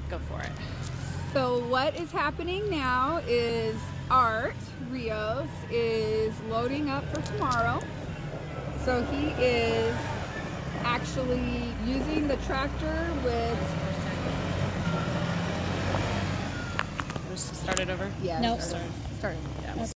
Go for it. So what is happening now is Art Rios is loading up for tomorrow. So he is actually using the tractor with... Just start it over? Yeah, Nope. start it. Yeah.